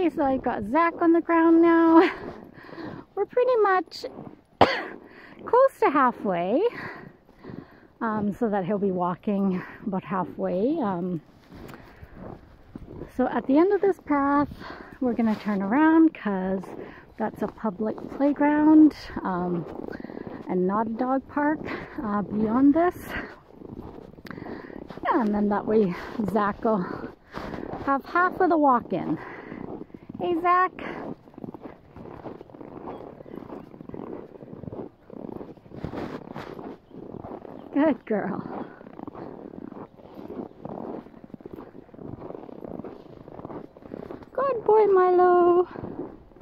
Okay, so I got Zach on the ground now. We're pretty much close to halfway, so that he'll be walking about halfway. So at the end of this path, we're going to turn around because that's a public playground and not a dog park beyond this. Yeah, and then that way Zach will have half of the walk-in. Hey, Zach. Good girl. Good boy, Milo.